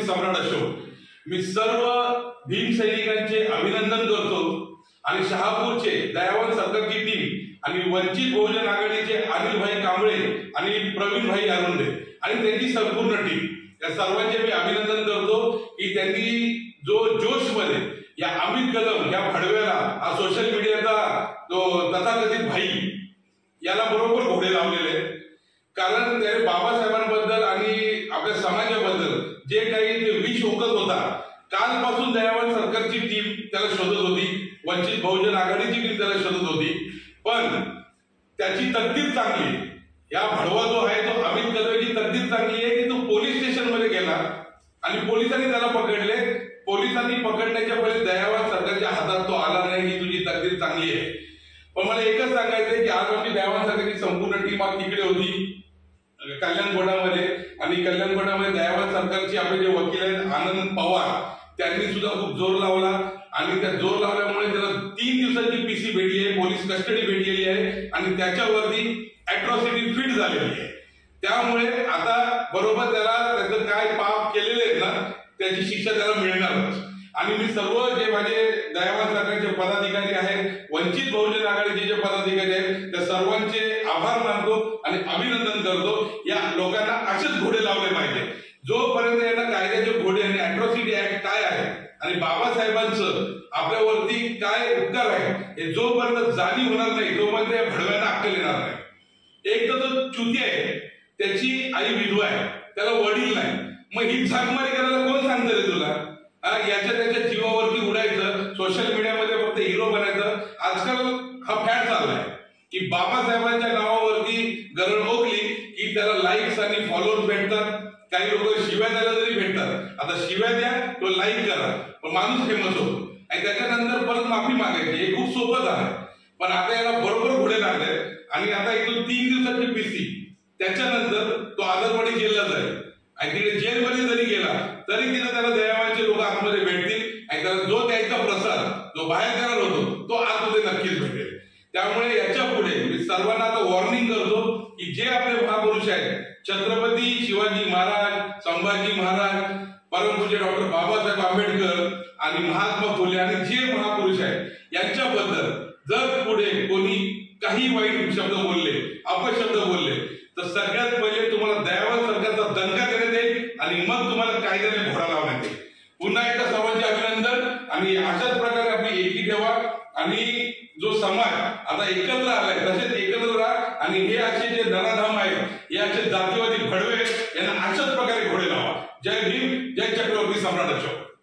सम्राट अशोक, मी सर्व भीम सैनिकांचे अभिनंदन करतो आणि शहापूरचे दयावान सरकारची टीम आणि वंचित बहुजन आघाडीचे अनिलभाई कांबळे आणि प्रवीणभाई अरुंदे आणि त्यांची संपूर्ण टीम या सर्वांचे मी अभिनंदन करतो की त्यांनी जो जोश मध्ये या अमित कदम या भडव्याला हा सोशल मीडियाचा तो तथाकथित भाई याला बरोबर घोडे लावलेले, कारण त्याने बाबासाहेबांबद्दल आणि आपल्या समाजाबद्दल जे काही ते विष ओकत होता, कालपासून दयावान सरकारची टीम त्याला शोधत होती, वंचित बहुजन आघाडीची टीम त्याला शोधत होती, पण त्याची तकदीर चांगली, या भडवा जो आहे तो अमित कदमची तकदीर चांगली आहे की तो पोलीस स्टेशन मध्ये गेला आणि पोलिसांनी त्याला पकडले. पोलिसांनी पकडण्याच्या पहिले दयावान सरकारच्या हातात तो आला नाही, ही तुझी तकदीर चांगली आहे. पण मला एकच सांगायचंय की आज आमची दयावान सरकारची संपूर्ण टीम आज तिकडे होती कल्याणगोडामध्ये, आणि कल्याणगोडामध्ये दयावान सरकारचे आपले जे वकील आहेत आनंद पवार त्यांनी सुद्धा खूप जोर लावला आणि त्या जोर लावल्यामुळे त्याला 3 दिवसाची पीसी भेटली आहे, पोलीस कस्टडी भेटलेली आहे आणि त्याच्यावरती अॅट्रॉसिटी फिट झालेली आहे. त्यामुळे आता बरोबर त्याला त्याचं काय पाप केलेले आहेत ना त्याची शिक्षा त्याला मिळणारच. आणि मी सर्व जे माझे दयावान सरकारचे पदाधिकारी आहेत, वंचित बहुजन आघाडीचे जे पदाधिकारी आहेत, त्या सर्वांचे आभार मानतो आणि अभिनंदन करतो. या लोकांना असेच घोडे लावले पाहिजे. जोपर्यंत यांना कायद्याचे घोडे आणि अॅट्रॉसिटी ऍक्ट काय आहे आणि बाबासाहेबांचं आपल्यावरती काय उपकार आहे हे जोपर्यंत जाणीव होणार नाही तोपर्यंत या भडव्यांना अक्कल येणार नाही. एक तर तो चुती आहे, त्याची आई विधवा आहे, त्याला वडील नाही, मग ही झाकमारी करायला कोण सांगतं रे तुला? याच्या त्याच्या जीवावरती उडायचं, सोशल मीडियामध्ये फक्त हिरो बनायचं. आजकाल हा फॅड चाललाय की बाबासाहेबांच्या नावावरती गरज ओकली की त्याला लाईक्स आणि फॉलोअर्स भेटतात, काही लोक शिव्या द्यायला जरी भेटतात. आता शिव्या द्या, तो लाईक करा, पण माणूस फेमस होतो आणि त्याच्यानंतर परत माफी मागायची. हे खूप सोपं झालं, पण आता याला बरोबर घोडे लागले आणि आता इथून 3 दिवसाची पीसी, त्याच्यानंतर तो आदरवाडी जेलला जाईल आणि तिथे जेलमध्ये जरी गेला तरी तिथे त्याला दयावानचे लोक आतमध्ये भेटतील आणि त्याला जो द्यायचा प्रसाद जो बाहेर करणार होतो तो आतमध्ये नक्कीच भेटेल. त्यामुळे याच्या पुढे मी सर्वांना आता वॉर्निंग करतो की जे आपले महापुरुष आहेत, छत्रपती शिवाजी महाराज, संभाजी महाराज, परमपूज्य डॉक्टर बाबासाहेब आंबेडकर आणि महात्मा फुले आणि जे महापुरुष आहेत यांच्याबद्दल जर पुढे कोणी काही वाईट शब्द बोलले, अपशब्द बोलले तर सगळ्यात पहिले तुम्हाला दयावान सरकारचा दणका देण्यात येईल आणि मग तुम्हाला कायद्याने घोडा लावण्यात येईल. पुन्हा एकदा सर्वांचे अभिनंदन आणि अशाच प्रकारे आपली एकी ठेवा आणि जो समाज आता एकत्र आलाय तसेच एकत्र राहा आणि हे असे जे नराधाम आहेत, हे असे जातीवादी भडवे यांना अशाच प्रकारे घोडे लावा. जय भीम, जय छत्रपती सम्राट अशोक.